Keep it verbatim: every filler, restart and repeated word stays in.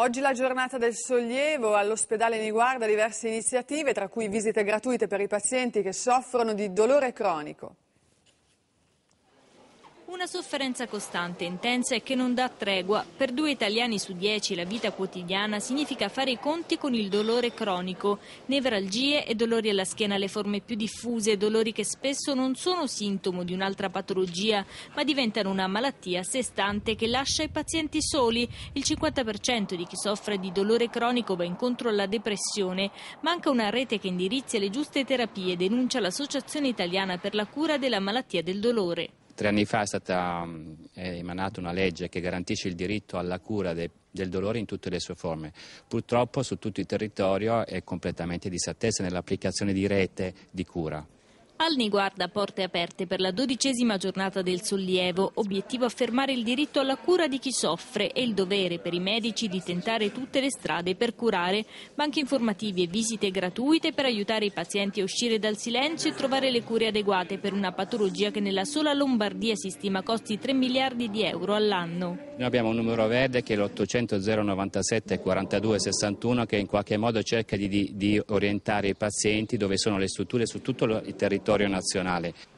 Oggi la giornata del sollievo, all'ospedale Niguarda diverse iniziative, tra cui visite gratuite per i pazienti che soffrono di dolore cronico. Una sofferenza costante, intensa e che non dà tregua. Per due italiani su dieci la vita quotidiana significa fare i conti con il dolore cronico, nevralgie e dolori alla schiena, le forme più diffuse, dolori che spesso non sono sintomo di un'altra patologia, ma diventano una malattia a sé stante che lascia i pazienti soli. Il cinquanta per cento di chi soffre di dolore cronico va incontro alla depressione. Manca una rete che indirizzi le giuste terapie, denuncia l'Associazione Italiana per la Cura della Malattia del Dolore. Tre anni fa è stata è emanata una legge che garantisce il diritto alla cura de, del dolore in tutte le sue forme. Purtroppo su tutto il territorio è completamente disattesa nell'applicazione di rete di cura. Al Niguarda porte aperte per la dodicesima giornata del sollievo, obiettivo affermare il diritto alla cura di chi soffre e il dovere per i medici di tentare tutte le strade per curare, banchi informativi e visite gratuite per aiutare i pazienti a uscire dal silenzio e trovare le cure adeguate per una patologia che nella sola Lombardia si stima costi tre miliardi di euro all'anno. Noi abbiamo un numero verde che è l'ottocento zero novantasette quarantadue sessantuno che in qualche modo cerca di, di, di orientare i pazienti dove sono le strutture su tutto il territorio nazionale.